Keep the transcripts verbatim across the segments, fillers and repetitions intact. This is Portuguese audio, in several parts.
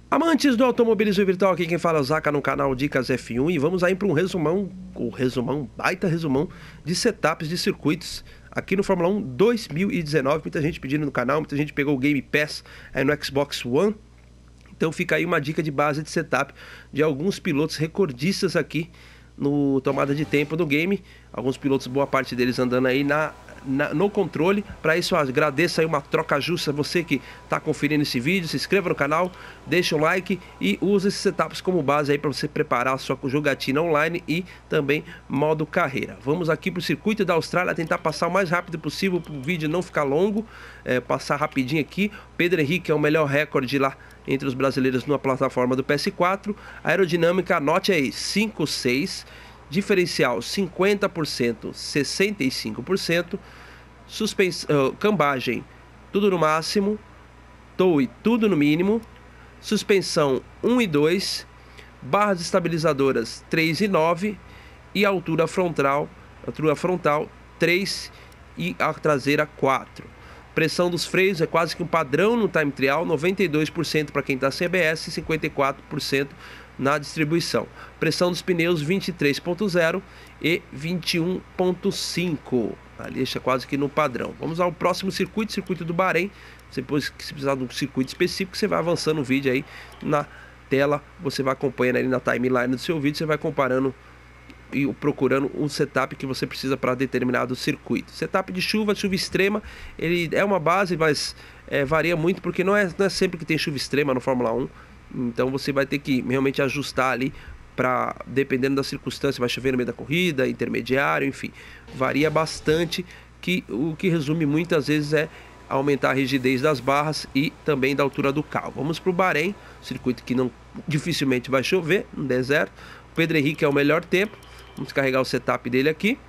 Amantes do automobilismo virtual, aqui quem fala é o Zaka no canal Dicas F um e vamos aí para um resumão, o resumão, baita resumão de setups de circuitos aqui no Fórmula um dois mil e dezenove. Muita gente pedindo no canal, muita gente pegou o Game Pass aí no Xbox One. Então fica aí uma dica de base de setup de alguns pilotos recordistas aqui no tomada de tempo do game. Alguns pilotos, boa parte deles andando aí na, na, no controle. Para isso, ó, agradeço aí uma troca justa. Você que está conferindo esse vídeo, se inscreva no canal, deixa o like e use esses setups como base aí para você preparar a sua jogatina online e também modo carreira. Vamos aqui para o circuito da Austrália, tentar passar o mais rápido possível para o vídeo não ficar longo, é, passar rapidinho aqui. Pedro Henrique é o melhor recorde lá entre os brasileiros na plataforma do P S quatro. Aerodinâmica, anote aí, cinco seis. Diferencial, cinquenta por cento, sessenta e cinco por cento. Suspensão, uh, cambagem, tudo no máximo. Tow, tudo no mínimo. Suspensão, um e dois. Barras estabilizadoras, três e nove. E altura frontal, altura frontal, três. E a traseira, quatro. Pressão dos freios é quase que um padrão no time trial, noventa e dois por cento para quem está sem A B S e cinquenta e quatro por cento na distribuição. Pressão dos pneus vinte e três ponto zero e vinte e um ponto cinco. Ali deixa quase que no padrão. Vamos ao próximo circuito, circuito do Bahrein. Depois que se precisar de um circuito específico, você vai avançando o vídeo aí na tela, você vai acompanhando ali na timeline do seu vídeo, você vai comparando e procurando um setup que você precisa para determinado circuito. Setup de chuva, chuva extrema, ele é uma base, mas é, varia muito porque não é, não é sempre que tem chuva extrema no Fórmula um. Então você vai ter que realmente ajustar ali para, dependendo da circunstância, vai chover no meio da corrida, intermediário, enfim, varia bastante, que o que resume muitas vezes é aumentar a rigidez das barras e também da altura do carro. Vamos para o Bahrein, circuito que não dificilmente vai chover, no deserto. O Pedro Henrique é o melhor tempo. Vamos carregar o setup dele aqui,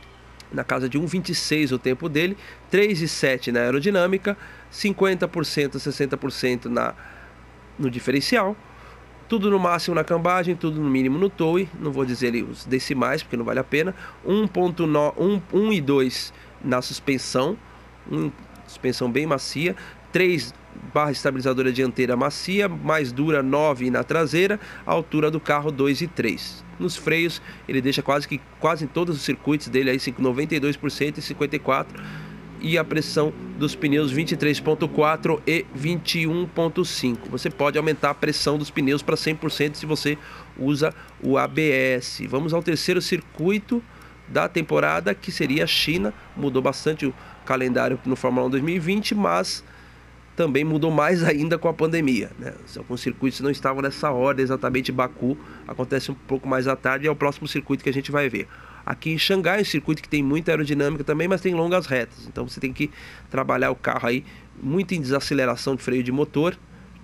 na casa de um vinte e seis o tempo dele, três e sete na aerodinâmica, cinquenta por cento, sessenta por cento na, no diferencial, tudo no máximo na cambagem, tudo no mínimo no tow, não vou dizer ali os decimais porque não vale a pena, um ponto nove, um, um e dois na suspensão, um, suspensão bem macia, três barra estabilizadora dianteira macia, mais dura nove na traseira, a altura do carro dois e três. Nos freios ele deixa quase que quase em todos os circuitos dele aí noventa e dois por cento e cinquenta e quatro por cento, e a pressão dos pneus vinte e três ponto quatro e vinte e um ponto cinco. Você pode aumentar a pressão dos pneus para cem por cento se você usa o A B S. Vamos ao terceiro circuito da temporada, que seria a China. Mudou bastante o calendário no Fórmula um dois mil e vinte, mas também mudou mais ainda com a pandemia, né? Alguns circuitos não estavam nessa ordem exatamente. Baku acontece um pouco mais à tarde e é o próximo circuito que a gente vai ver. Aqui em Xangai é um circuito que tem muita aerodinâmica também, mas tem longas retas. Então você tem que trabalhar o carro aí muito em desaceleração de freio de motor,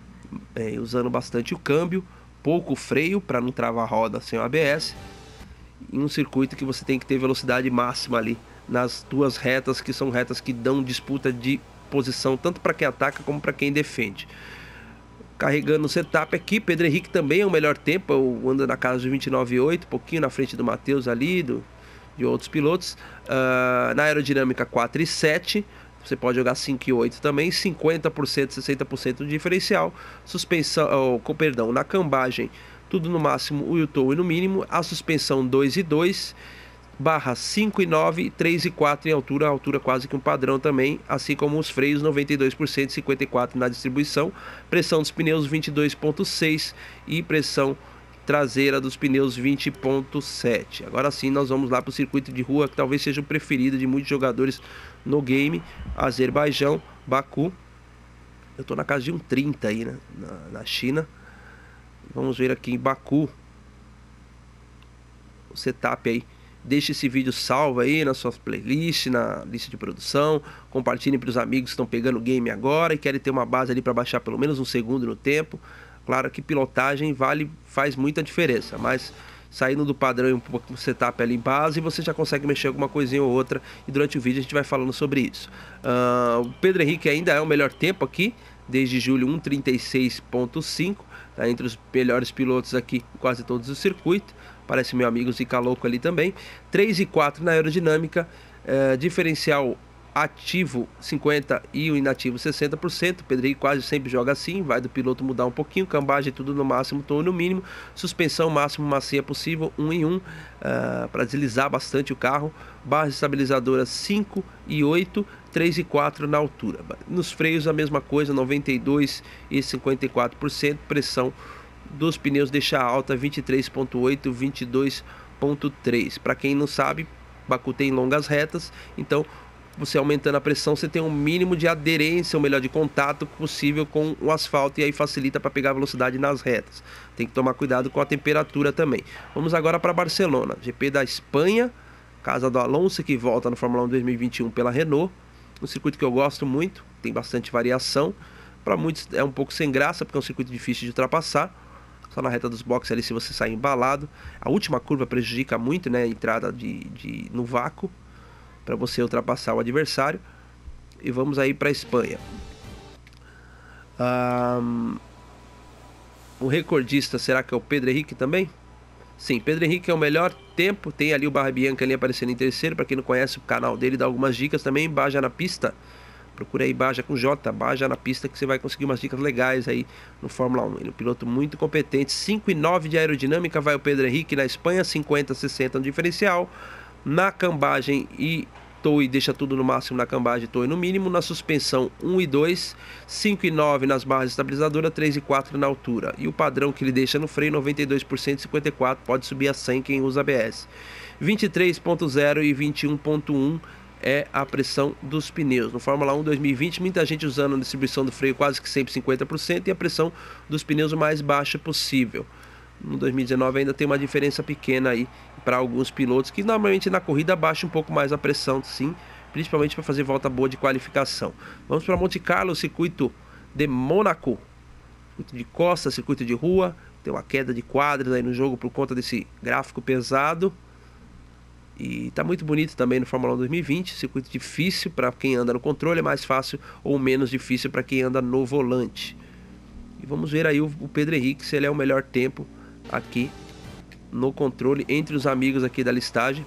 é, usando bastante o câmbio, pouco freio para não travar a roda sem o A B S. Em um circuito que você tem que ter velocidade máxima ali nas duas retas, que são retas que dão disputa de posição tanto para quem ataca como para quem defende. Carregando o setup aqui, Pedro Henrique também é o melhor tempo, anda na casa de vinte e nove e oito, pouquinho na frente do Matheus ali, do, de outros pilotos. Uh, na aerodinâmica quatro e sete, você pode jogar cinco e oito também, cinquenta por cento, sessenta por cento de diferencial. Suspensão, oh, perdão, na cambagem tudo no máximo, o tow e no mínimo. A suspensão dois e dois, barra cinco e nove, três e quatro em altura, altura quase que um padrão também, assim como os freios noventa e dois por cento, cinquenta e quatro por cento na distribuição, pressão dos pneus vinte e dois ponto seis e pressão traseira dos pneus vinte ponto sete. Agora sim nós vamos lá para o circuito de rua, que talvez seja o preferido de muitos jogadores no game, Azerbaijão, Baku. Eu estou na casa de um trinta aí, né, na, na China. Vamos ver aqui em Baku o setup aí. Deixe esse vídeo salvo aí na sua playlist, na lista de produção. Compartilhem para os amigos que estão pegando o game agora e querem ter uma base ali para baixar pelo menos um segundo no tempo. Claro que pilotagem vale, faz muita diferença, mas saindo do padrão e um pouco setup ali em base, você já consegue mexer alguma coisinha ou outra, e durante o vídeo a gente vai falando sobre isso. Uh, o Pedro Henrique ainda é o melhor tempo aqui, desde julho, um trinta e seis ponto cinco, tá entre os melhores pilotos aqui em quase todos os circuitos. Parece meu amigo Zica Louco ali também. três e quatro na aerodinâmica, uh, diferencial ativo cinquenta por cento e o inativo sessenta por cento. O Pedro Henrique quase sempre joga assim, vai do piloto mudar um pouquinho, cambagem tudo no máximo, tom no mínimo, suspensão máximo macia possível, um em um, uh, para deslizar bastante o carro, barras estabilizadoras cinco e oito, três e quatro na altura. Nos freios a mesma coisa, noventa e dois e cinquenta e quatro por cento, pressão dos pneus deixa alta vinte e três ponto oito, vinte e dois ponto três. Para quem não sabe, Baku tem longas retas, então você aumentando a pressão, você tem um mínimo de aderência, ou melhor, de contato possível com o asfalto, e aí facilita para pegar velocidade nas retas. Tem que tomar cuidado com a temperatura também. Vamos agora para Barcelona, G P da Espanha, casa do Alonso, que volta no Fórmula um dois mil e vinte e um pela Renault. Um circuito que eu gosto muito, tem bastante variação. Para muitos é um pouco sem graça, porque é um circuito difícil de ultrapassar. Só na reta dos boxes ali, se você sair embalado. A última curva prejudica muito, né, a entrada de, de, no vácuo, para você ultrapassar o adversário. E vamos aí para a Espanha. Um, o recordista, será que é o Pedro Henrique também? Sim, Pedro Henrique é o melhor tempo. Tem ali o Barra Bianca ali aparecendo em terceiro. Para quem não conhece o canal dele, dá algumas dicas também. Baja na Pista. Procura aí Baja com J, Baja na Pista, que você vai conseguir umas dicas legais aí no Fórmula um. Ele é um piloto muito competente. cinco e nove de aerodinâmica vai o Pedro Henrique na Espanha, cinquenta, sessenta no diferencial. Na cambagem e toe, deixa tudo no máximo na cambagem, toe no mínimo. Na suspensão um e dois, cinco e nove nas barras estabilizadoras, três e quatro na altura. E o padrão que ele deixa no freio, noventa e dois por cento, cinquenta e quatro por cento, pode subir a cem quem usa A B S. vinte e três ponto zero e vinte e um ponto um é a pressão dos pneus. No Fórmula um dois mil e vinte, muita gente usando a distribuição do freio quase que sempre cinquenta por cento e a pressão dos pneus o mais baixa possível. No dois mil e dezenove ainda tem uma diferença pequena aí para alguns pilotos, que normalmente na corrida baixa um pouco mais a pressão, sim, principalmente para fazer volta boa de qualificação. Vamos para Monte Carlo, circuito de Mônaco, circuito de costa, circuito de rua. Tem uma queda de quadras aí no jogo por conta desse gráfico pesado. E tá muito bonito também no Fórmula um dois mil e vinte, circuito difícil para quem anda no controle, é mais fácil ou menos difícil para quem anda no volante. E vamos ver aí o, o Pedro Henrique, se ele é o melhor tempo aqui no controle entre os amigos aqui da listagem.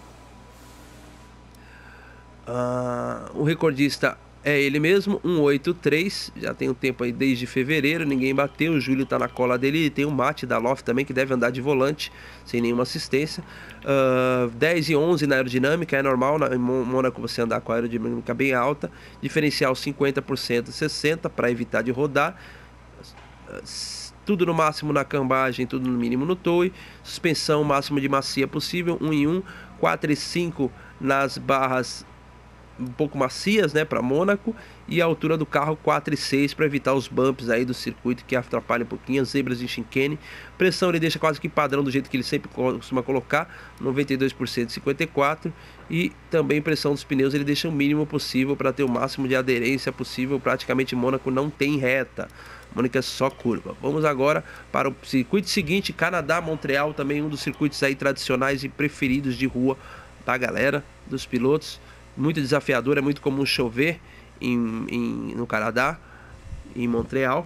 Ah, o recordista é ele mesmo, um oito três, já tem um tempo aí desde fevereiro, ninguém bateu, o Júlio tá na cola dele, e tem o Mate da Loft também, que deve andar de volante, sem nenhuma assistência. Uh, dez e onze na aerodinâmica, é normal, na, em Mônaco você andar com a aerodinâmica bem alta, diferencial cinquenta por cento, sessenta por cento para evitar de rodar, uh, tudo no máximo na cambagem, tudo no mínimo no toe, suspensão máximo de macia possível, um em um, quatro e cinco nas barras um pouco macias, né, para Mônaco, e a altura do carro quatro e seis para evitar os bumps aí do circuito que atrapalham um pouquinho, as zebras de chicane. Pressão ele deixa quase que padrão do jeito que ele sempre costuma colocar, noventa e dois por cento, cinquenta e quatro por cento, e também pressão dos pneus ele deixa o mínimo possível para ter o máximo de aderência possível. Praticamente Mônaco não tem reta, Mônaco é só curva. Vamos agora para o circuito seguinte, Canadá, Montreal, também um dos circuitos aí tradicionais e preferidos de rua da galera, dos pilotos. Muito desafiador, é muito comum chover em, em, no Canadá, em Montreal.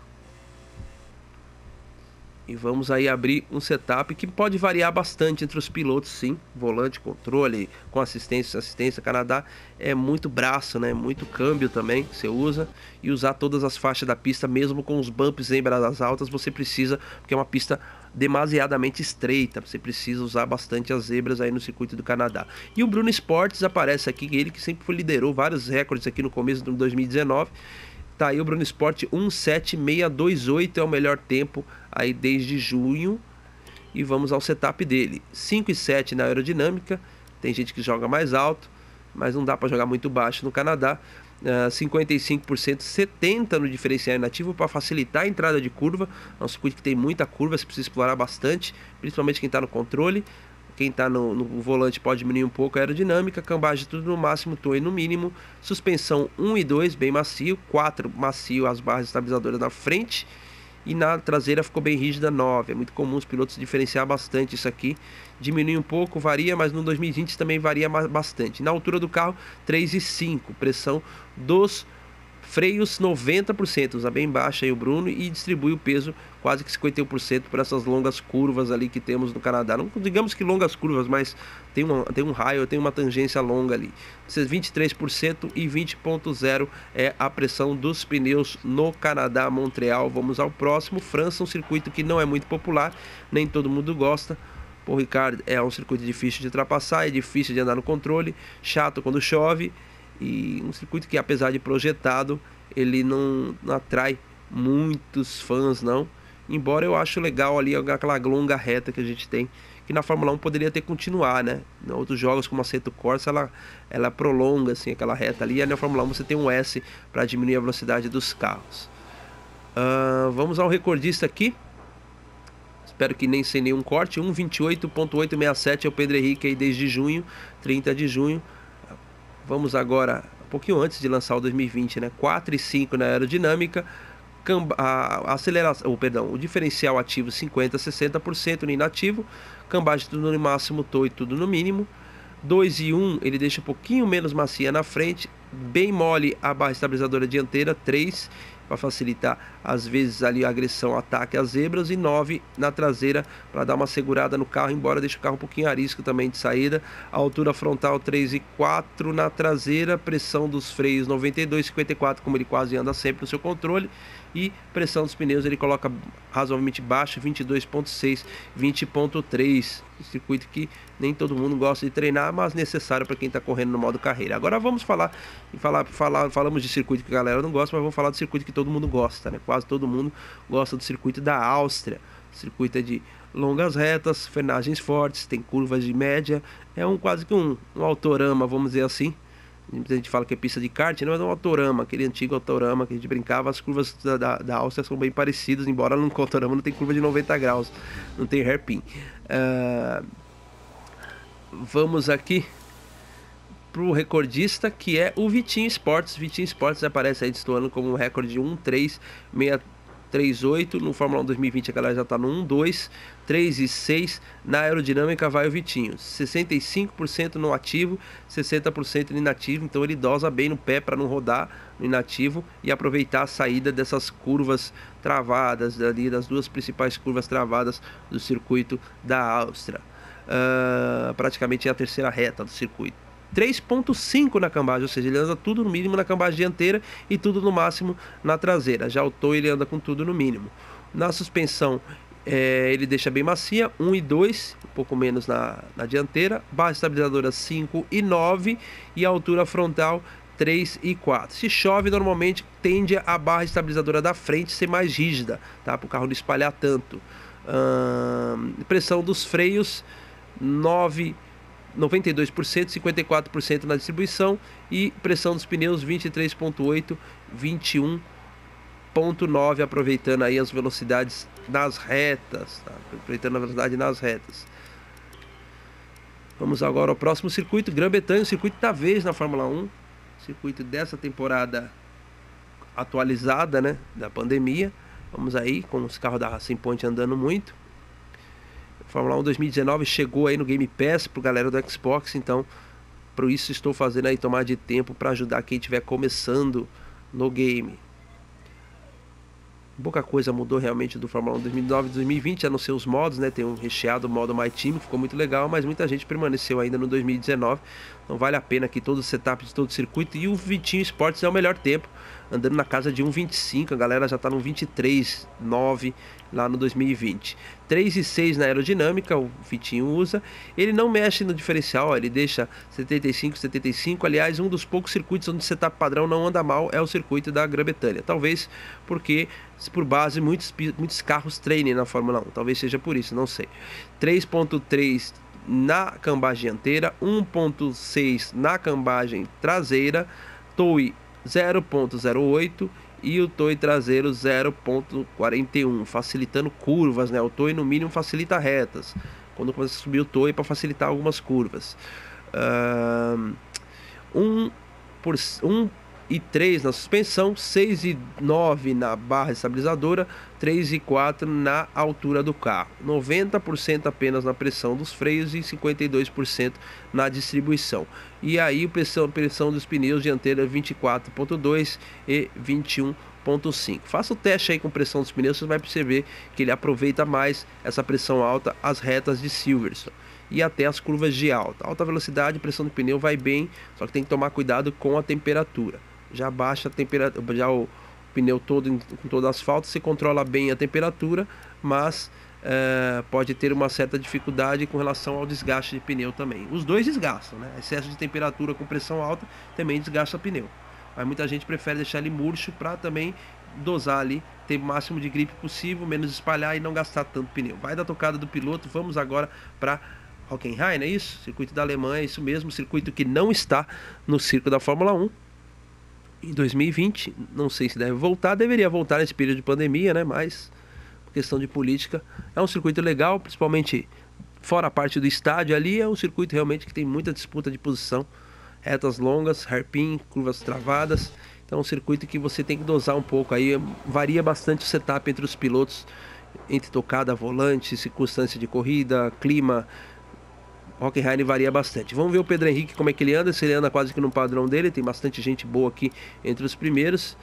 E vamos aí abrir um setup que pode variar bastante entre os pilotos, sim. Volante, controle, com assistência, assistência. Canadá é muito braço, né? Muito câmbio também que você usa. E usar todas as faixas da pista, mesmo com os bumps em bradas altas, você precisa, porque é uma pista demasiadamente estreita, você precisa usar bastante as zebras aí no circuito do Canadá. E o Bruno Sports aparece aqui, ele que sempre liderou vários recordes aqui no começo de dois mil e dezenove. Tá aí o Bruno Sport, um sete seis dois oito é o melhor tempo aí desde junho. E vamos ao setup dele, cinco e sete na aerodinâmica. Tem gente que joga mais alto, mas não dá para jogar muito baixo no Canadá. Uh, cinquenta e cinco por cento, setenta por cento no diferencial inativo para facilitar a entrada de curva. É um circuito que tem muita curva, você precisa explorar bastante, principalmente quem está no controle. Quem está no, no volante pode diminuir um pouco a aerodinâmica. Cambagem tudo no máximo, toe no mínimo. Suspensão um e dois, bem macio. quatro macio, as barras estabilizadoras na frente. E na traseira ficou bem rígida, nove. É muito comum os pilotos diferenciar bastante isso aqui. Diminui um pouco, varia, mas no dois mil e vinte também varia bastante. Na altura do carro, três e cinco. Pressão dos Freios noventa por cento, usa bem baixa aí o Bruno e distribui o peso quase que cinquenta e um por cento por essas longas curvas ali que temos no Canadá. Não digamos que longas curvas, mas tem, uma, tem um raio, tem uma tangência longa ali. vinte e três por cento e vinte ponto zero é a pressão dos pneus no Canadá, Montreal. Vamos ao próximo, França, um circuito que não é muito popular, nem todo mundo gosta. Paul Ricard é um circuito difícil de ultrapassar, é difícil de andar no controle, chato quando chove. E um circuito que, apesar de projetado, ele não, não atrai muitos fãs, não. Embora eu acho legal ali aquela longa reta que a gente tem, que na Fórmula um poderia ter continuar, né? Em outros jogos, como a Assetto Corsa, ela, ela prolonga assim, aquela reta ali. E na Fórmula um você tem um S para diminuir a velocidade dos carros. Uh, vamos ao recordista aqui. Espero que nem sem nenhum corte. um vinte e oito ponto oito seis sete é o Pedro Henrique aí desde junho, trinta de junho. Vamos agora, um pouquinho antes de lançar o dois mil e vinte, né? quatro e cinco na aerodinâmica, a aceleração, oh, perdão, o diferencial ativo cinquenta a sessenta por cento no inativo, cambagem tudo no máximo, tow e tudo no mínimo. dois e um ele deixa um pouquinho menos macia na frente, bem mole a barra estabilizadora dianteira, três para facilitar às vezes ali a agressão, ataque às zebras, e nove na traseira para dar uma segurada no carro, embora deixe o carro um pouquinho arisco também de saída. A altura frontal três e quatro na traseira, pressão dos freios noventa e dois, cinquenta e quatro, como ele quase anda sempre no seu controle, e pressão dos pneus ele coloca razoavelmente baixa, vinte e dois ponto seis, vinte ponto três, um circuito que nem todo mundo gosta de treinar, mas necessário para quem está correndo no modo carreira. Agora vamos falar, falar, falar, falamos de circuito que a galera não gosta, mas vamos falar do circuito que todo mundo gosta, né? Quase todo mundo gosta do circuito da Áustria. O circuito é de longas retas, frenagens fortes, tem curvas de média, é um quase que um, um autorama, vamos dizer assim. A gente fala que é pista de kart, não, mas é um autorama, aquele antigo autorama que a gente brincava. As curvas da, da, da Áustria são bem parecidas, embora no autorama não tem curva de noventa graus, não tem hairpin. Uh, vamos aqui pro recordista, que é o Vitinho Sports. Vitinho Sports aparece aí destoando como um recorde de um três seis três oito, no Fórmula um dois mil e vinte a galera já está no um dois, três e seis, na aerodinâmica vai o Vitinho, sessenta e cinco por cento no ativo, sessenta por cento no inativo, então ele dosa bem no pé para não rodar no inativo e aproveitar a saída dessas curvas travadas, ali das duas principais curvas travadas do circuito da Áustria, uh, praticamente é a terceira reta do circuito. três ponto cinco na cambagem, ou seja, ele anda tudo no mínimo na cambagem dianteira e tudo no máximo na traseira. Já o tow ele anda com tudo no mínimo. Na suspensão é, ele deixa bem macia, um e dois, um pouco menos na, na dianteira, barra estabilizadora cinco e nove e a altura frontal três e quatro. Se chove, normalmente tende a barra estabilizadora da frente ser mais rígida, tá? Para o carro não espalhar tanto. Hum, pressão dos freios nove, noventa e dois por cento, cinquenta e quatro por cento na distribuição, e pressão dos pneus vinte e três ponto oito, vinte e um ponto nove, aproveitando aí as velocidades nas retas, tá? Aproveitando a velocidade nas retas. Vamos agora ao próximo circuito, Grã-Bretanha, o circuito da vez na Fórmula um, circuito dessa temporada atualizada, né, da pandemia. Vamos aí com os carros da Racing Point andando muito. Fórmula um dois mil e dezenove chegou aí no Game Pass pro galera do Xbox, então por isso estou fazendo aí tomar de tempo para ajudar quem estiver começando no game. Pouca coisa mudou realmente do Fórmula um dois mil e nove e dois mil e vinte, a não ser os modos, né? Tem um recheado modo My Team, que ficou muito legal, mas muita gente permaneceu ainda no dois mil e dezenove. Então vale a pena aqui todo o setup de todo o circuito, e o Vitinho Sports é o melhor tempo, andando na casa de um vinte e cinco, a galera já está no vinte e três nove lá no dois mil e vinte. três e seis na aerodinâmica, o Vitinho usa. Ele não mexe no diferencial, ele deixa setenta e cinco, setenta e cinco. Aliás, um dos poucos circuitos onde o setup padrão não anda mal é o circuito da Grã-Bretanha. Talvez porque, por base, muitos, muitos carros treinem na Fórmula um. Talvez seja por isso, não sei. três ponto três na cambagem dianteira, um ponto seis na cambagem traseira, tow zero ponto zero oito e o tow traseiro zero ponto quarenta e um, facilitando curvas, né? O tow no mínimo facilita retas. Quando começa a subir o tow é para facilitar algumas curvas. Um, por, um e três na suspensão, seis e nove na barra estabilizadora, três e quatro na altura do carro, noventa por cento apenas na pressão dos freios e cinquenta e dois por cento na distribuição. E aí pressão, pressão dos pneus dianteira vinte e quatro ponto dois e vinte e um ponto cinco. Faça o teste aí com pressão dos pneus, você vai perceber que ele aproveita mais essa pressão alta as retas de Silverstone e até as curvas de alta. Alta velocidade, pressão do pneu vai bem, só que tem que tomar cuidado com a temperatura. Já baixa a temperatura, já o pneu todo em, com todo asfalto, você controla bem a temperatura, mas é, pode ter uma certa dificuldade com relação ao desgaste de pneu também. Os dois desgastam, né? Excesso de temperatura com pressão alta também desgasta pneu. Mas muita gente prefere deixar ele murcho para também dosar ali, ter o máximo de gripe possível, menos espalhar e não gastar tanto pneu. Vai da tocada do piloto, vamos agora para Hockenheim, não é isso? Circuito da Alemanha, é isso mesmo, circuito que não está no circuito da Fórmula um. Em dois mil e vinte, não sei se deve voltar, deveria voltar nesse período de pandemia, né? Mas, por questão de política, é um circuito legal, principalmente fora a parte do estádio ali, é um circuito realmente que tem muita disputa de posição, retas longas, hairpin, curvas travadas, então é um circuito que você tem que dosar um pouco aí, varia bastante o setup entre os pilotos, entre tocada, volante, circunstância de corrida, clima. Hockenheim varia bastante. Vamos ver o Pedro Henrique como é que ele anda, se ele anda quase que no padrão dele, tem bastante gente boa aqui entre os primeiros,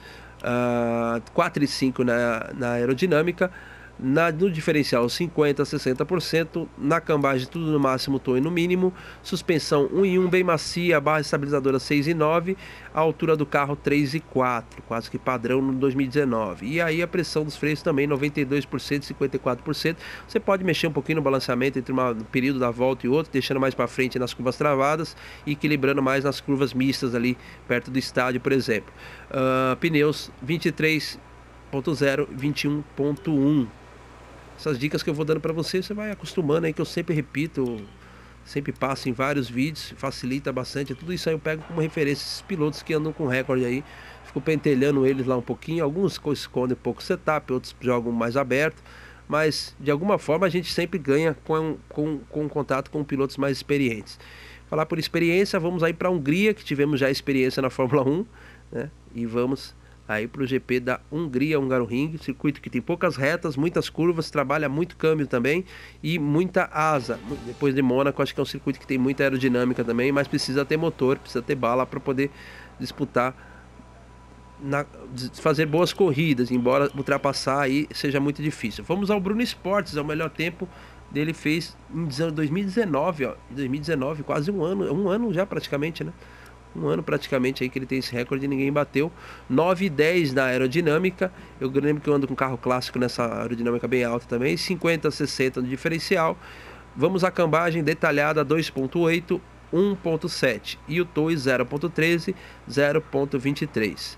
uh, quatro e cinco na, na aerodinâmica, na, no diferencial cinquenta a sessenta por cento, na cambagem tudo no máximo, tô e no mínimo, suspensão um e um bem macia, barra estabilizadora seis e nove, a altura do carro três e quatro, quase que padrão no dois mil e dezenove. E aí a pressão dos freios também noventa e dois por cento, cinquenta e quatro por cento. Você pode mexer um pouquinho no balanceamento entre uma, um período da volta e outro, deixando mais para frente nas curvas travadas e equilibrando mais nas curvas mistas ali perto do estádio, por exemplo. Uh, pneus vinte e três ponto zero, vinte e um ponto um. Essas dicas que eu vou dando para você, você vai acostumando aí, que eu sempre repito, sempre passo em vários vídeos, facilita bastante. Tudo isso aí eu pego como referência, esses pilotos que andam com recorde aí, fico pentelhando eles lá um pouquinho, alguns escondem um pouco o setup, outros jogam mais aberto, mas de alguma forma a gente sempre ganha com, com, com contato com pilotos mais experientes. Falar por experiência, vamos aí para a Hungria, que tivemos já experiência na Fórmula um, né? E vamos aí para o G P da Hungria, Hungaroring, circuito que tem poucas retas, muitas curvas, trabalha muito câmbio também e muita asa. Depois de Mônaco, acho que é um circuito que tem muita aerodinâmica também, mas precisa ter motor, precisa ter bala para poder disputar, na, fazer boas corridas, embora ultrapassar aí seja muito difícil. Vamos ao Bruno Esportes, é o melhor tempo dele, fez em dois mil e dezenove, ó, dois mil e dezenove, quase um ano, um ano já praticamente, né? Um ano praticamente aí que ele tem esse recorde e ninguém bateu. Nove e dez na aerodinâmica. Eu lembro que eu ando com carro clássico nessa aerodinâmica bem alta também. cinquenta a sessenta no diferencial. Vamos à cambagem detalhada dois ponto oito, um ponto sete. E o T O I zero ponto treze, zero ponto vinte e três.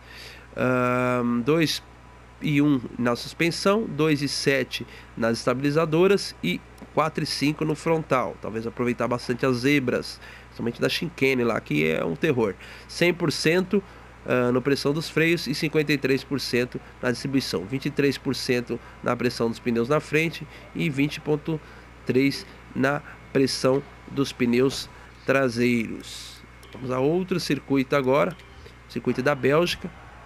Um, dois e um na suspensão, dois e sete nas estabilizadoras e quatro e cinco no frontal. Talvez aproveitar bastante as zebras, somente da chicane lá, que é um terror. cem por cento uh, na pressão dos freios e cinquenta e três por cento na distribuição. vinte e três por cento na pressão dos pneus na frente e vinte ponto três por cento na pressão dos pneus traseiros. Vamos a outro circuito agora, circuito da Bélgica.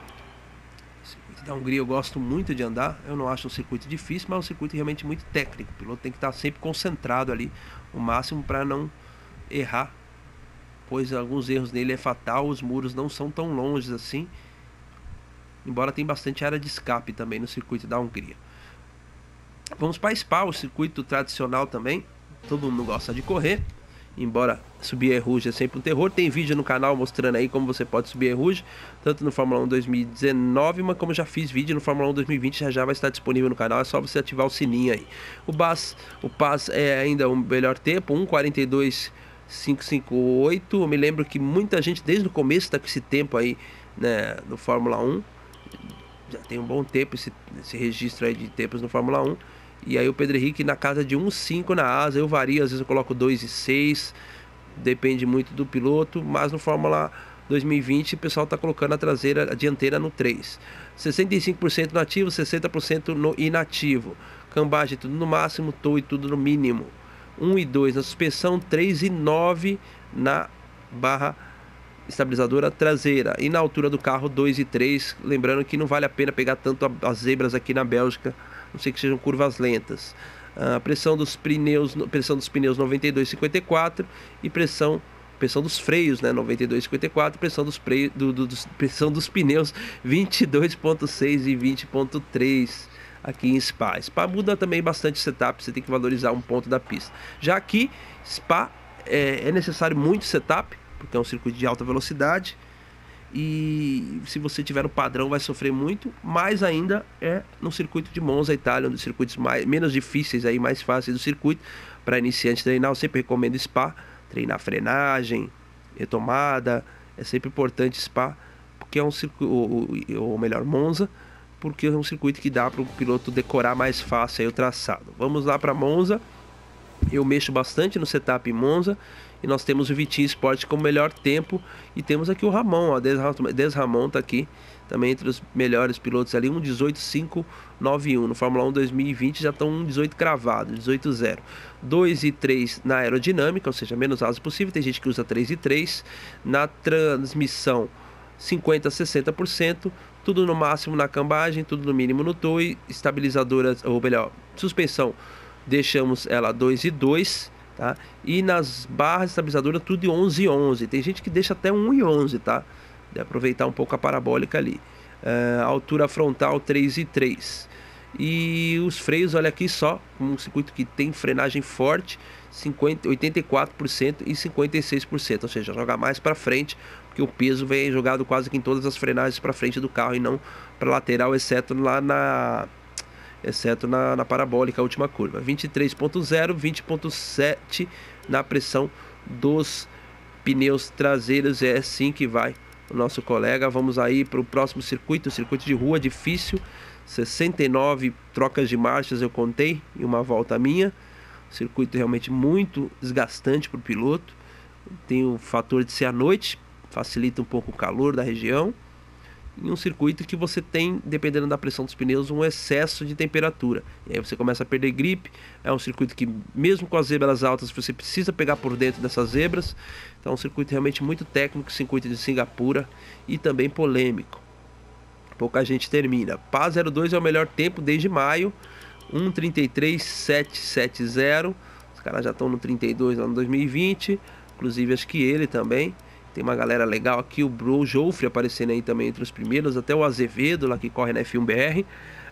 Circuito da Hungria eu gosto muito de andar, eu não acho um circuito difícil, mas é um circuito realmente muito técnico. O piloto tem que estar sempre concentrado ali, o máximo para não errar, pois alguns erros nele é fatal, os muros não são tão longe assim, embora tem bastante área de escape também no circuito da Hungria. Vamos para Spa, o circuito tradicional também, todo mundo gosta de correr, embora subir a Rouge é sempre um terror. Tem vídeo no canal mostrando aí como você pode subir a Rouge, tanto no Fórmula um dois mil e dezenove, mas como já fiz vídeo no Fórmula um dois mil e vinte, já já vai estar disponível no canal, é só você ativar o sininho aí. O Bas, o Paz é ainda o melhor tempo, um quarenta e dois cinco cinco oito. Eu me lembro que muita gente desde o começo está com esse tempo aí, né, no Fórmula um. Já tem um bom tempo esse, esse registro aí de tempos no Fórmula um. E aí o Pedro Henrique na casa de um vírgula cinco na asa, eu vario, às vezes eu coloco dois e seis, depende muito do piloto, mas no Fórmula dois mil e vinte o pessoal está colocando a traseira, a dianteira no três. sessenta e cinco por cento no ativo, sessenta por cento no inativo. Cambagem tudo no máximo, T O I tudo no mínimo. um e dois na suspensão, três e nove na barra estabilizadora traseira. E na altura do carro dois e três, lembrando que não vale a pena pegar tanto as zebras aqui na Bélgica, a não ser que sejam curvas lentas. A pressão dos pneus, pressão dos pneus noventa e dois vírgula cinquenta e quatro e pressão pressão dos freios, né, noventa e dois vírgula cinquenta e quatro, pressão dos freios, do, do, dos, pressão dos pneus vinte e dois vírgula seis e vinte vírgula três aqui em Spa. Spa muda também bastante setup, você tem que valorizar um ponto da pista. Já aqui, Spa é, é necessário muito setup, porque é um circuito de alta velocidade, e se você tiver no padrão vai sofrer muito, mais ainda é no circuito de Monza, Itália, um dos circuitos mais, menos difíceis, aí, mais fáceis do circuito. Para iniciantes treinar, eu sempre recomendo Spa, treinar frenagem, retomada, é sempre importante Spa, porque é um circuito, ou, ou melhor, Monza, porque é um circuito que dá para o piloto decorar mais fácil aí o traçado. Vamos lá para Monza. Eu mexo bastante no setup em Monza, e nós temos o Vitinho Sport como melhor tempo, e temos aqui o Ramon, ó, Des Ramon tá aqui também entre os melhores pilotos ali, um dezoito cinco nove um. No Fórmula um dois mil e vinte já estão um dezoito cravado, dezoito zero. dois e três na aerodinâmica, ou seja, menos asas possível, tem gente que usa três e três. Na transmissão, cinquenta a sessenta por cento, tudo no máximo na cambagem, tudo no mínimo no tow, estabilizadoras, ou melhor, suspensão, deixamos ela dois e dois, tá? E nas barras estabilizadoras tudo em onze e onze. Tem gente que deixa até um e onze, tá? De aproveitar um pouco a parabólica ali. Uh, altura frontal três e três. E os freios, olha aqui só, um circuito que tem frenagem forte, cinquenta, oitenta e quatro por cento e cinquenta e seis por cento, ou seja, joga mais para frente, porque o peso vem jogado quase que em todas as frenagens para frente do carro e não para lateral, exceto lá na exceto na, na parabólica, a última curva. vinte e três ponto zero, vinte ponto sete na pressão dos pneus traseiros. É assim que vai o nosso colega. Vamos aí para o próximo circuito, circuito de rua difícil, sessenta e nove trocas de marchas eu contei em uma volta minha. Circuito realmente muito desgastante para o piloto. Tem o fator de ser à noite, facilita um pouco o calor da região. Em um circuito que você tem, dependendo da pressão dos pneus, um excesso de temperatura. E aí você começa a perder gripe. É um circuito que, mesmo com as zebras altas, você precisa pegar por dentro dessas zebras. Então é um circuito realmente muito técnico, circuito de Singapura, e também polêmico. Pouca gente termina. P A zero dois é o melhor tempo desde maio, um trinta e três sete sete zero. Os caras já estão no trinta e dois lá no dois mil e vinte, inclusive acho que ele também. Tem uma galera legal aqui, o Bro Joffre aparecendo aí também entre os primeiros, até o Azevedo lá que corre na F um B R,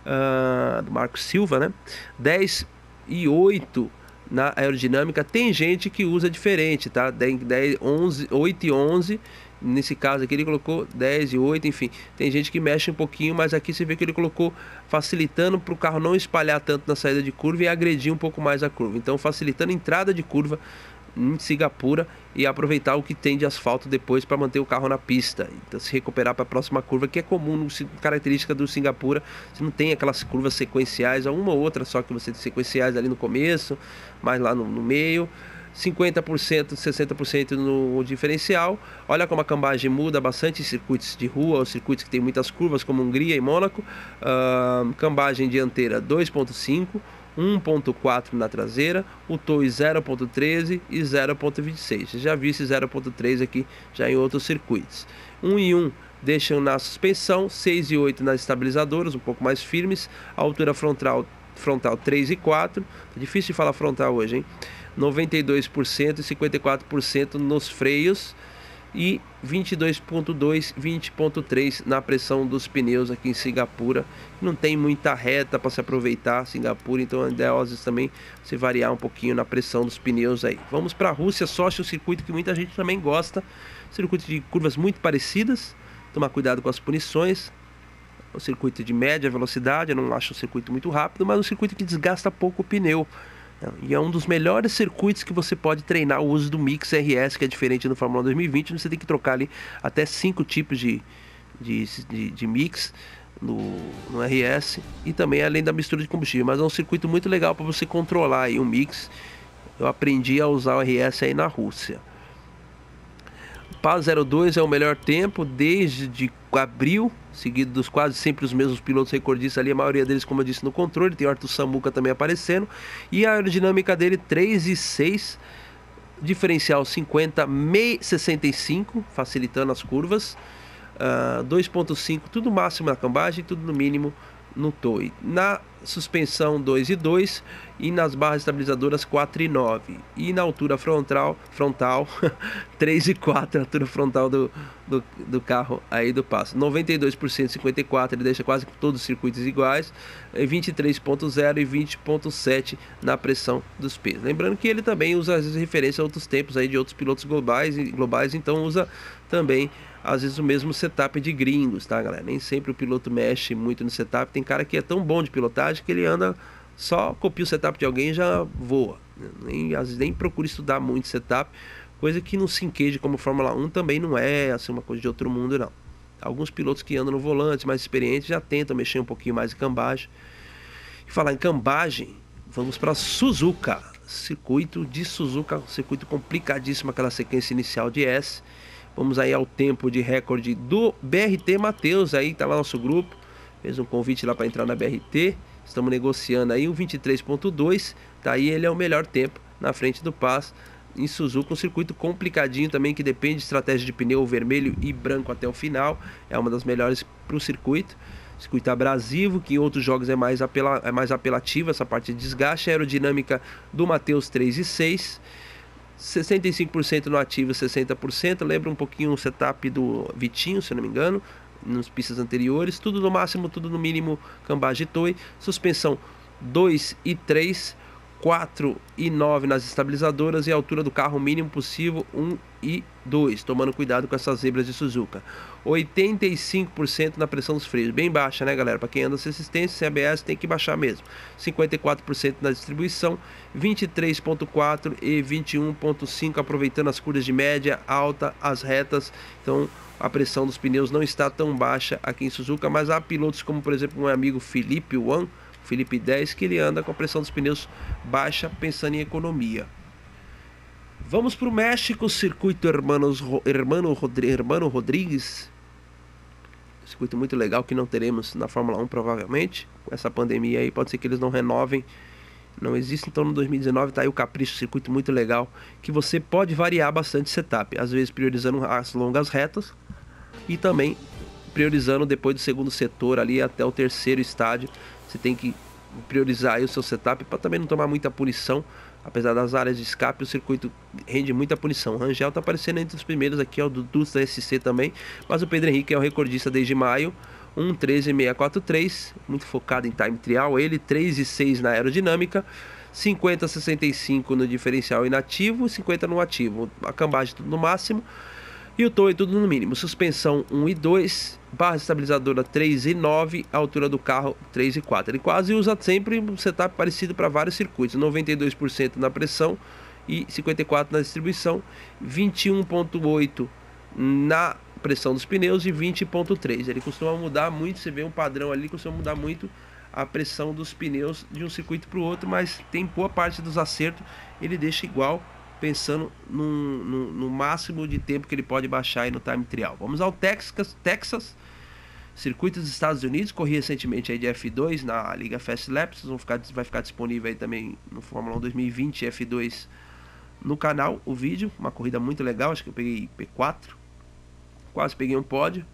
uh, do Marco Silva, né? dez e oito na aerodinâmica. Tem gente que usa diferente, tá? dez, onze, oito e onze. Nesse caso aqui ele colocou dez e oito, enfim. Tem gente que mexe um pouquinho, mas aqui você vê que ele colocou facilitando para o carro não espalhar tanto na saída de curva e agredir um pouco mais a curva. Então facilitando a entrada de curva em Singapura e aproveitar o que tem de asfalto depois para manter o carro na pista, então se recuperar para a próxima curva, que é comum, característica do Singapura. Você não tem aquelas curvas sequenciais, uma ou outra só que você tem sequenciais ali no começo, mas lá no, no meio. Cinquenta por cento, sessenta por cento no diferencial. Olha como a cambagem muda bastante em circuitos de rua, ou circuitos que tem muitas curvas, como Hungria e Mônaco. Uh, cambagem dianteira dois ponto cinco, um ponto quatro na traseira, o tow zero ponto treze e zero ponto vinte e seis. Já vi esse zero ponto três aqui já em outros circuitos. um e um deixam na suspensão, seis e oito nas estabilizadoras, um pouco mais firmes. A altura frontal, frontal três e quatro. É difícil de falar frontal hoje, hein? noventa e dois por cento e cinquenta e quatro por cento nos freios. E vinte e dois ponto dois, vinte ponto três na pressão dos pneus aqui em Singapura. Não tem muita reta para se aproveitar Singapura, então é ideal às vezes também se variar um pouquinho na pressão dos pneus aí. Vamos para a Rússia, Sochi, um circuito que muita gente também gosta. Circuito de curvas muito parecidas, tomar cuidado com as punições. O circuito de média velocidade, eu não acho um circuito muito rápido, mas um circuito que desgasta pouco o pneu. E é um dos melhores circuitos que você pode treinar o uso do Mix R S, que é diferente do Fórmula um dois mil e vinte. Você tem que trocar ali até cinco tipos de, de, de, de mix no, no R S, e também além da mistura de combustível. Mas é um circuito muito legal para você controlar aí o mix. Eu aprendi a usar o R S aí na Rússia. P A zero dois é o melhor tempo desde abril, seguido dos quase sempre os mesmos pilotos recordistas ali, a maioria deles, como eu disse, no controle. Tem o Arthur Samuca também aparecendo. E a aerodinâmica dele três e seis, diferencial cinquenta, sessenta e cinco, facilitando as curvas, uh, dois ponto cinco, tudo máximo na cambagem, tudo no mínimo no toy. Na suspensão dois e dois e nas barras estabilizadoras quatro e nove. E na altura frontal, frontal três e quatro, a altura frontal do, do, do carro aí do passo. noventa e dois por cento, cinquenta e quatro, ele deixa quase todos os circuitos iguais. vinte e três ponto zero e vinte ponto sete na pressão dos pesos. Lembrando que ele também usa às vezes referência a outros tempos aí de outros pilotos globais, globais, então usa também às vezes o mesmo setup de gringos, tá, galera? Nem sempre o piloto mexe muito no setup. Tem cara que é tão bom de pilotagem que ele anda, só copia o setup de alguém e já voa. Nem, às vezes nem procura estudar muito setup, coisa que no Syncade como Fórmula um também não é assim uma coisa de outro mundo, não. Alguns pilotos que andam no volante, mais experientes, já tentam mexer um pouquinho mais em cambagem. E falar em cambagem, vamos para Suzuka. Circuito de Suzuka, circuito complicadíssimo, aquela sequência inicial de S. Vamos aí ao tempo de recorde do B R T Matheus, aí tá lá no nosso grupo, fez um convite lá para entrar na B R T, estamos negociando aí um vinte e três ponto dois, tá aí, ele é o melhor tempo na frente do Paz em Suzuka, um circuito complicadinho também que depende de estratégia de pneu vermelho e branco até o final, é uma das melhores para o circuito. Circuito abrasivo, que em outros jogos é mais, apela, é mais apelativo, essa parte de desgaste. A aerodinâmica do Matheus três e seis, sessenta e cinco por cento no ativo, sessenta por cento. Lembra um pouquinho o setup do Vitinho, se eu não me engano, nas pistas anteriores. Tudo no máximo, tudo no mínimo, cambagem toy. Suspensão dois e três, quatro e nove nas estabilizadoras e a altura do carro mínimo possível um e dois, tomando cuidado com essas zebras de Suzuka. oitenta e cinco por cento na pressão dos freios, bem baixa, né, galera? Para quem anda sem assistência, C B S tem que baixar mesmo. cinquenta e quatro por cento na distribuição, vinte e três ponto quatro e vinte e um ponto cinco, aproveitando as curvas de média, alta, as retas. Então a pressão dos pneus não está tão baixa aqui em Suzuka, mas há pilotos como, por exemplo, meu amigo Felipe One, Felipe dez, que ele anda com a pressão dos pneus baixa, pensando em economia. Vamos para o México, circuito Hermanos, Hermano, Rodri, Hermano Rodrigues. Circuito muito legal que não teremos na Fórmula um provavelmente. Com essa pandemia aí, pode ser que eles não renovem. Não existe, então no dois mil e dezenove tá aí o Capricho, circuito muito legal, que você pode variar bastante setup. Às vezes priorizando as longas retas e também priorizando depois do segundo setor ali até o terceiro estádio. Você tem que priorizar aí o seu setup para também não tomar muita punição. Apesar das áreas de escape, o circuito rende muita punição. O Rangel tá aparecendo entre os primeiros aqui, ó, do Dusta S C também. Mas o Pedro Henrique é o recordista desde maio, um treze seis quatro três, muito focado em time trial. Ele três e seis na aerodinâmica, cinquenta sessenta e cinco no diferencial inativo, cinquenta no ativo. A cambagem tudo no máximo e o toy tudo no mínimo. Suspensão um e dois, barra estabilizadora três e nove, a altura do carro três e quatro. Ele quase usa sempre um setup parecido para vários circuitos, noventa e dois por cento na pressão e cinquenta e quatro por cento na distribuição, vinte e um ponto oito na pressão dos pneus e vinte ponto três. Ele costuma mudar muito, você vê um padrão ali, costuma mudar muito a pressão dos pneus de um circuito para o outro, mas tem boa parte dos acertos, ele deixa igual, pensando no, no, no máximo de tempo que ele pode baixar aí no time trial. Vamos ao Texas, Texas, circuito dos Estados Unidos, corri recentemente aí de F dois na Liga Fast Laps, vão ficar, vai ficar disponível aí também no Fórmula um dois mil e vinte F dois no canal, o vídeo, uma corrida muito legal, acho que eu peguei P quatro, quase peguei um pódio,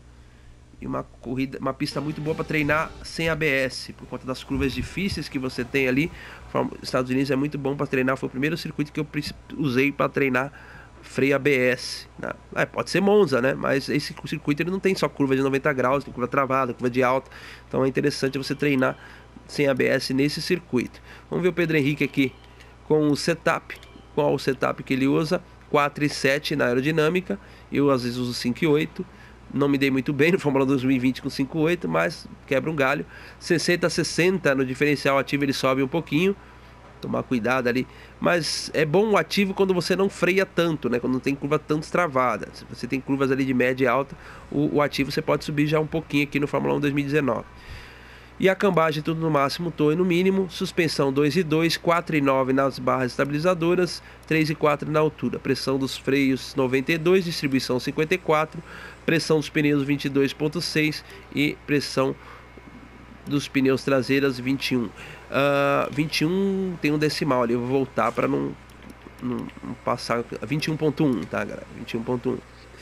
e uma corrida, uma pista muito boa para treinar sem A B S, por conta das curvas difíceis que você tem ali. Estados Unidos é muito bom para treinar, foi o primeiro circuito que eu usei para treinar freio A B S. É, pode ser Monza, né? Mas esse circuito ele não tem só curva de noventa graus, tem curva travada, curva de alta, então é interessante você treinar sem A B S nesse circuito. Vamos ver o Pedro Henrique aqui com o setup, qual o setup que ele usa, quatro e sete na aerodinâmica, eu às vezes uso cinco e oito. Não me dei muito bem no Fórmula dois mil e vinte com cinco e oito, mas quebra um galho. sessenta a sessenta no diferencial ativo, ele sobe um pouquinho. Tomar cuidado ali. Mas é bom o ativo quando você não freia tanto, né? Quando não tem curva tão destravada. Se você tem curvas ali de média e alta, o, o ativo você pode subir já um pouquinho aqui no Fórmula um dois mil e dezenove. E a cambagem tudo no máximo, toy no mínimo, suspensão dois e dois, quatro e nove nas barras estabilizadoras, três e quatro na altura, pressão dos freios noventa e dois, distribuição cinquenta e quatro, pressão dos pneus vinte e dois ponto seis e pressão dos pneus traseiras vinte e um. Uh, vinte e um tem um decimal ali, eu vou voltar para não não, não passar vinte e um ponto um, tá, galera? vinte e um ponto um.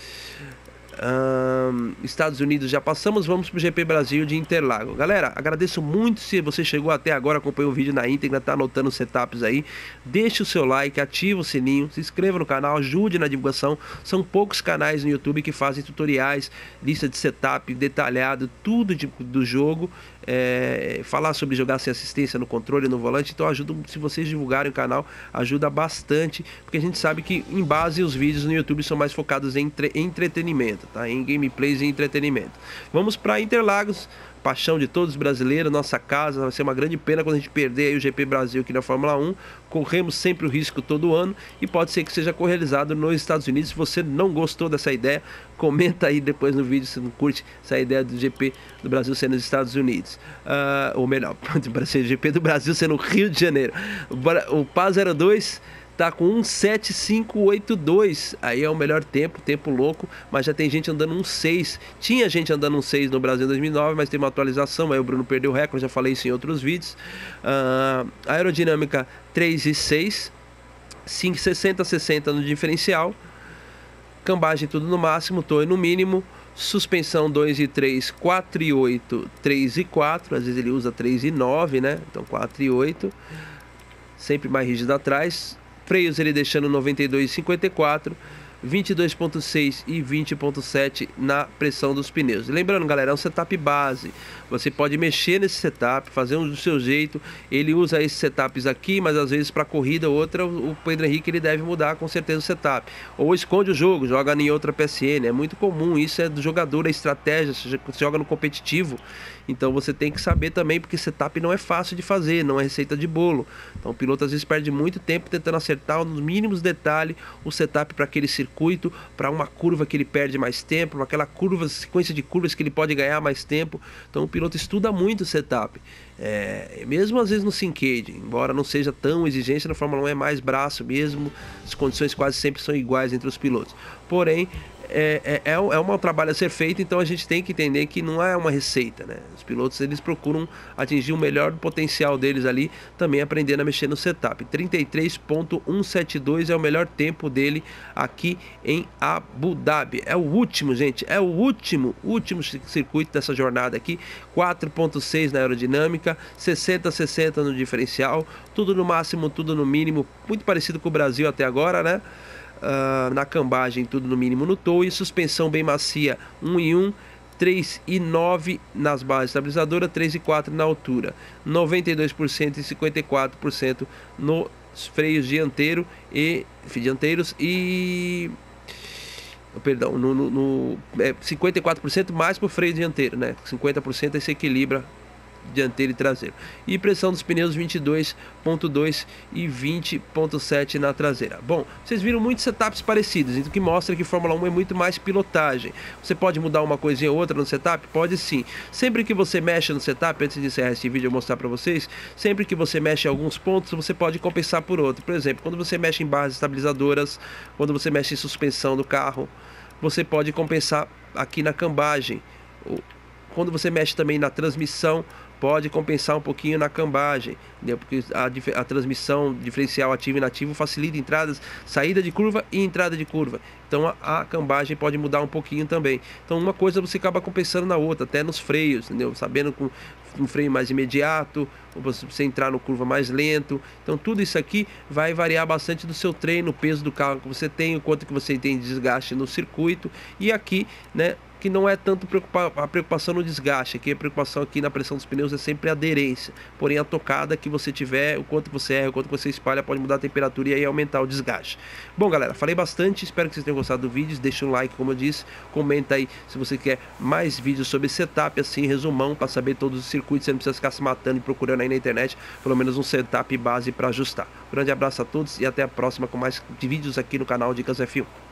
Um, Estados Unidos já passamos, vamos pro G P Brasil de Interlagos. Galera, agradeço muito se você chegou até agora, acompanhou o vídeo na íntegra, tá anotando os setups aí. Deixe o seu like, ativa o sininho, se inscreva no canal, ajude na divulgação. São poucos canais no YouTube que fazem tutoriais, lista de setup detalhado, tudo de, do jogo. É, falar sobre jogar sem assistência no controle, no volante. Então ajuda, se vocês divulgarem o canal, ajuda bastante, porque a gente sabe que em base os vídeos no YouTube são mais focados em entre, entretenimento, tá? Em gameplays e entretenimento. Vamos para Interlagos, paixão de todos os brasileiros, nossa casa. Vai ser uma grande pena quando a gente perder aí o G P Brasil aqui na Fórmula um. Corremos sempre o risco todo ano e pode ser que seja realizado nos Estados Unidos. Se você não gostou dessa ideia, comenta aí depois no vídeo se não curte essa ideia do G P do Brasil sendo nos Estados Unidos. Uh, ou melhor, o G P do Brasil sendo no Rio de Janeiro. O P A zero dois tá com um sete cinco oito dois, aí é o melhor tempo, tempo louco, mas já tem gente andando um seis. Tinha gente andando um seis no Brasil em dois mil e nove, mas tem uma atualização, aí o Bruno perdeu o recorde, já falei isso em outros vídeos. Uh, aerodinâmica três e seis, sessenta sessenta no diferencial, cambagem tudo no máximo, torre no mínimo, suspensão dois e três, quatro e oito, três e quatro, às vezes ele usa três e nove, né? Então quatro e oito, sempre mais rígido atrás. Freios ele deixando noventa e dois e cinquenta e quatro, vinte e dois ponto seis e vinte ponto sete na pressão dos pneus. Lembrando, galera, é um setup base. Você pode mexer nesse setup, fazer um do seu jeito. Ele usa esses setups aqui, mas às vezes para corrida outra, o Pedro Henrique ele deve mudar com certeza o setup. Ou esconde o jogo, joga em outra P S N. É muito comum, isso é do jogador, a estratégia. Você joga no competitivo, então você tem que saber também, porque setup não é fácil de fazer, não é receita de bolo. Então o piloto às vezes perde muito tempo tentando acertar nos mínimos detalhes o setup para aquele circuito, para uma curva que ele perde mais tempo, para aquela curva, sequência de curvas que ele pode ganhar mais tempo. Então o piloto estuda muito o setup. É, mesmo às vezes no Syncade, embora não seja tão exigente, na Fórmula um é mais braço mesmo, as condições quase sempre são iguais entre os pilotos. Porém, É, é, é um trabalho a ser feito, então a gente tem que entender que não é uma receita, né? Os pilotos eles procuram atingir o melhor potencial deles ali, também aprendendo a mexer no setup. trinta e três ponto cento e setenta e dois é o melhor tempo dele aqui em Abu Dhabi. É o último, gente, é o último, último circuito dessa jornada aqui. quatro ponto seis na aerodinâmica, sessenta sessenta no diferencial, tudo no máximo, tudo no mínimo, muito parecido com o Brasil até agora, né? Uh, na cambagem tudo no mínimo no tow, e suspensão bem macia um e um, três e nove nas bases estabilizadoras, três e quatro na altura, noventa e dois por cento e cinquenta e quatro por cento nos freios dianteiro e dianteiros e perdão, no, no, no é, cinquenta e quatro por cento mais para o freio dianteiro, né? cinquenta por cento aí se equilibra dianteiro e traseiro. E pressão dos pneus vinte e dois ponto dois e vinte ponto sete na traseira. Bom, vocês viram muitos setups parecidos, então que mostra que Fórmula um é muito mais pilotagem. Você pode mudar uma coisinha ou outra no setup? Pode sim. Sempre que você mexe no setup, antes de encerrar esse vídeo eu mostrar para vocês, sempre que você mexe em alguns pontos, você pode compensar por outro. Por exemplo, quando você mexe em barras estabilizadoras, quando você mexe em suspensão do carro, você pode compensar aqui na cambagem. Quando você mexe também na transmissão, pode compensar um pouquinho na cambagem, entendeu? Porque a, a transmissão diferencial ativo e inativo facilita entradas, saída de curva e entrada de curva. Então a, a cambagem pode mudar um pouquinho também. Então uma coisa você acaba compensando na outra, até nos freios, entendeu? Sabendo com um freio mais imediato, ou você entrar no curva mais lento. Então tudo isso aqui vai variar bastante do seu treino, o peso do carro que você tem, o quanto que você tem de desgaste no circuito. E aqui, né, que não é tanto preocupa a preocupação no desgaste, aqui a preocupação aqui na pressão dos pneus é sempre a aderência, porém a tocada que você tiver, o quanto você erra, o quanto você espalha, pode mudar a temperatura e aí aumentar o desgaste. Bom galera, falei bastante, espero que vocês tenham gostado do vídeo, deixa um like como eu disse, comenta aí se você quer mais vídeos sobre setup, assim, resumão, para saber todos os circuitos, você não precisa ficar se matando e procurando aí na internet, pelo menos um setup base para ajustar. Um grande abraço a todos e até a próxima com mais vídeos aqui no canal Dicas F um.